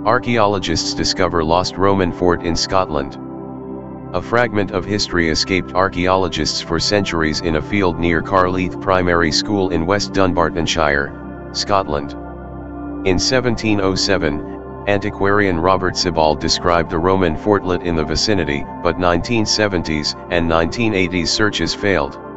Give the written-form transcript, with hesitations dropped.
Archaeologists discover lost Roman fort in Scotland. A fragment of history escaped archaeologists for centuries in a field near Carleith Primary School in West Dunbartonshire, Scotland. In 1707, antiquarian Robert Sibbald described a Roman fortlet in the vicinity, but 1970s and 1980s searches failed.